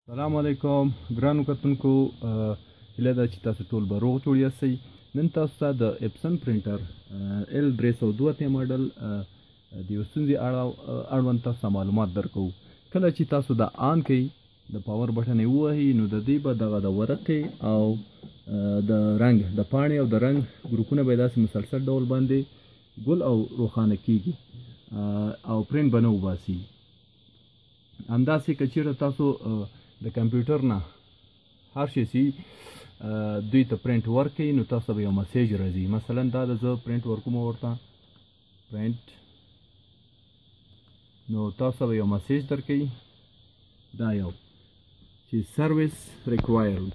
السلام علیکم ګرانو کتونکو هیله ده چې تاسو ټول به روغ جوړ یاستئ. نن تاسو ته د اپسن پرینټر L382 ماډل د یو ستونزې اړوند تاسو ته معلومات درکوو. کله چې تاسو دا آن کړئ د پاور بټن یې ووهئ نو د دې به دغه د ورقې او د رنګ د پاڼې او د رنګ ګروپونه به داسې مسلسل ډول باندې ګل او روښانه کیږي او پرینټ به نه وباسي. همداسې که چېرته تاسو د کمپیوټر نه هر شي سي دوی ته پرینټ ورکړئ نو تاسو به یو مسیج راځي. مثلا دا د زه پرینټ ورکوم ورته پرینټ نو تاسو به یو مسیج درکوي دا یو چې سروس ریکوایرډ.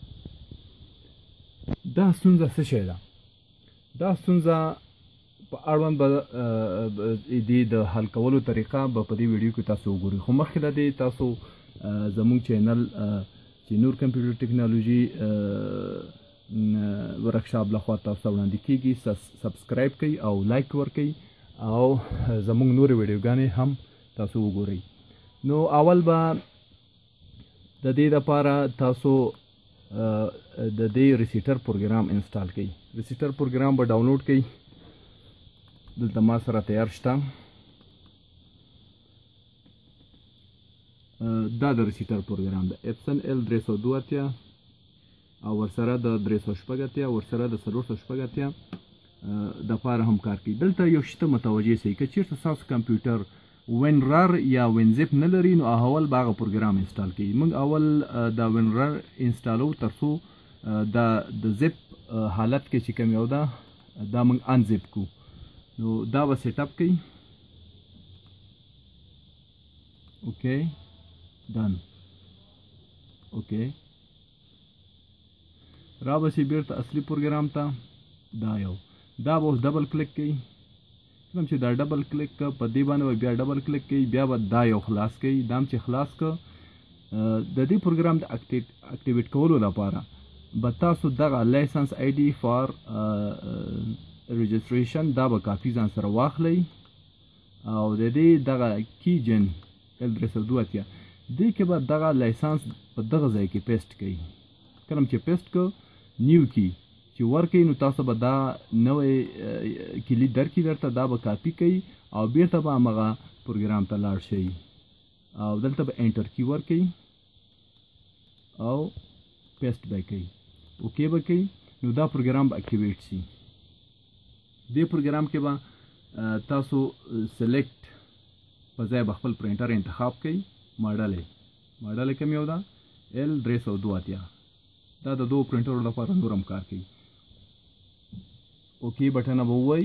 دا ستونزه څه شی ده؟ دا ستونزه په اړوند به د حل کولو طریقه به په دې ویډیو کې تاسو وګورئ. خو مخکې له دې تاسو زموږ چینل چې نور کمپیوټر ټیکنالوژي ورکشاپ لخوا تاسو ته وړاندې کیږي سبسکرایب کړئ او لایک ورکړئ او زموږ نورې ویډیوګانې هم تاسو وګورئ. نو اول به د دې لپاره تاسو د دې ريسيټر پروګرام انسټال کړئ. ريسيټر پروګرام به ډاونلوډ کړئ. دلته ما سره تیار شته. دا د ريسيټر پروګرام د اپسن L382 او ورسره د 380 ورسره د 480 د پاره هم کار کوي. دلته یو شی ته متوجه شئ که چیرته تاسو کمپیوټر وینرر یا وینزپ نه لري نو اول به هغه پروګرام انسټال کړئ. موږ اول دا وینرر انسټالو ترڅو د زپ حالت کې چې کوم یو ده دا موږ انزپ کو. نو دا به سیټ اپ کړئ. اوکې ډن. اوکې را به شي بیرته اصلي پروګرام ته. دا یو دا به اوس ډبل کلیک کړئ. کوم چې دا ډبل کلیک په دې باندې به بیا ډبل کلیک کړئ. بیا به دا یو خلاص کړئ. دا هم چې خلاص کړ د دې پروګرام د اکټیویټ کولو لپاره به تاسو دغه لایسنس آی ډي فار رجسټریشن دا به کافي ځان سره واخلئ او د دې دغه کی جن L382 دې کې به دغه لایسنس په دغه ځای کې پیسټ کړئ. کله چې پیسټ کړ نیو کی چې ورکړئ نو تاسو به دا نوې کلید درکړي درته دا به کاپي کړئ او بیرته به همغه پروګرام ته لاړ شئ او دلته به انټر کی ورکړئ او پیسټ به کړئ. اوکې به کړئ نو دا پروګرام به اکټیویټ شي. دې پروګرام کې به تاسو سلیکټ په ځای به خپل پرینټر انتخاب کړئ. ماډل کوم یو ده L382 دا د دوه پرینټرو لپاره نور هم کار کوي. اوکې بټن به ووایي.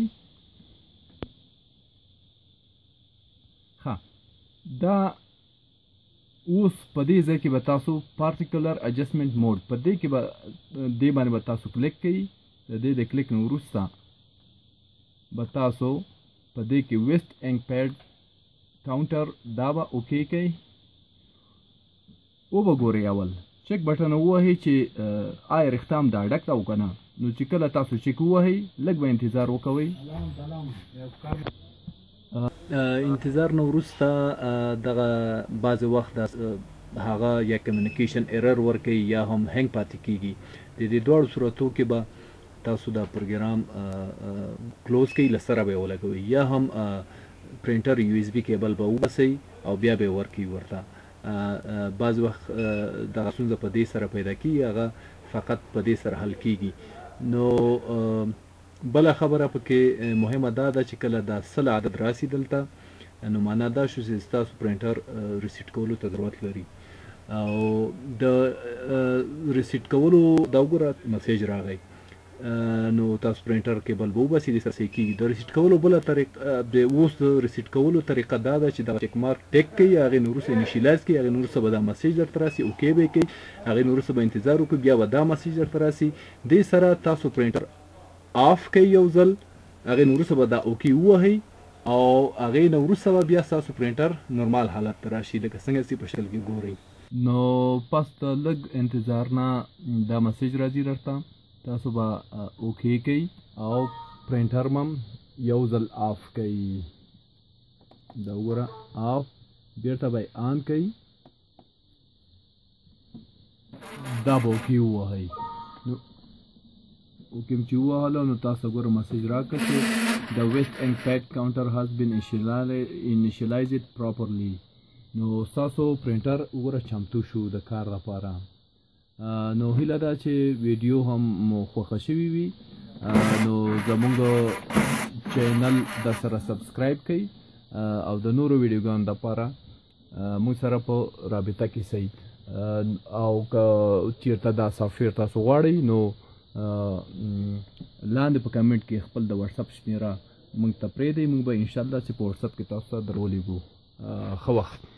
ښه دا اوس په دې ځای کې به تاسو پارټیکولر اډجسټمنټ موډ په دې کې به دې باندې به تاسو کلیک کړئ. د دې د کلیک نه وروسته به تاسو په دې کې ویسټ انک پیډ کاونټر دا به اوکې کوئ. او به ګورئ اول چک بټن ووهئ چې آیا رښتام دا ډک ده او که نه. نو چې کله تاسو چک ووهئ لږ به انتظار وکوئ. انتظار نه وروسته دغه بعضې وخت هغه یا کمیونیکیشن ایرر ورکوي یا هم هینګ پاتې کیږي. د دې دواړو صورتو کې به تاسو دا پروګرام کلوز کړئ له سره به یې ولګوئ یا هم پرینټر USB کیبل به وباسئ او بیا به یې ورکوي ورته. بعض وخت دغه ستونزه په دې سره پیدا کیږي هغه فقط په دې سره حل کیږي. نو بله خبره پکې مهمه دا ده چې کله دا 100 عدد راسي دلته نو معنا دا شو چې ستاسو پرینټر ریسیټ کولو ته ضرورت لري او د ریسیټ کولو دا وګوره مسیج راغی نو تاسو پرینټر کیبل به وباسئ د سره صحیح کیږي. د ریسیټ کولو بله طریقه د اوس د ریسیټ کولو طریقه دا ده چې دغه چک مارک ټیک کړئ هغې نه وروسته انیشیلایز کړئ هغې نه وروسته به دا مسیج درته راسي اوکې به یې کړئ هغې نه وروسته به انتظار وکړئ بیا به دا مسیج درته راسي. دې سره تاسو پرینټر آف کړئ یو ځل هغې نه وروسته به دا اوکې ووهئ او هغې نه وروسته به بیا ستاسو پرینټر نورمال حالت ته راشي لکه څنګه چې په شکل کې ګورئ. نو پس د لږ انتظار نه دا مسیج راځي درته تاسو به اوکې کوئ او پرینټر هم یو ځل آف کوئ. دا وګوره آف بیرته به یې آن کوئ دا به وکې ووهئ نو وکې چې ووهله نو تاسو ګوره مسیج راکړه چې د ویسټ اینډ پیډ کاونټر هاز بین انیشیلایزډ پراپرلی نو ستاسو پرینټر وګوره چمتو شو د کار لپاره نو هیله ده چې ویډیو هم مو خوښه شوي وي نو زمونږ چینل د سره سبسکرایب کړئ او د نورو ویډیوګانو دپاره موږ سره په رابطه کې سئ او که چیرته دا سافټویر تاسو غواړئ نو لاندې په کمنټ کې خپل د واتساپ شمیره موږ ته پرېږدئ موږ به انشاءالله چې په واتساپ کې تاسو ته در ولېږو ښه وخت